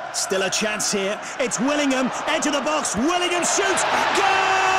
Still a chance here. It's Willingham. Into the box. Willingham shoots. Goal!